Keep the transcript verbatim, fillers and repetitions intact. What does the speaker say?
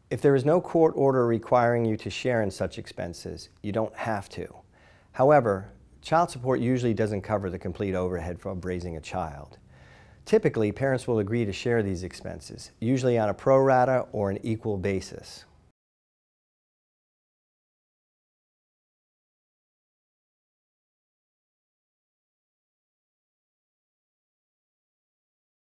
If there is no court order requiring you to share in such expenses, you don't have to. However, child support usually doesn't cover the complete overhead for raising a child. Typically, parents will agree to share these expenses, usually on a pro rata or an equal basis.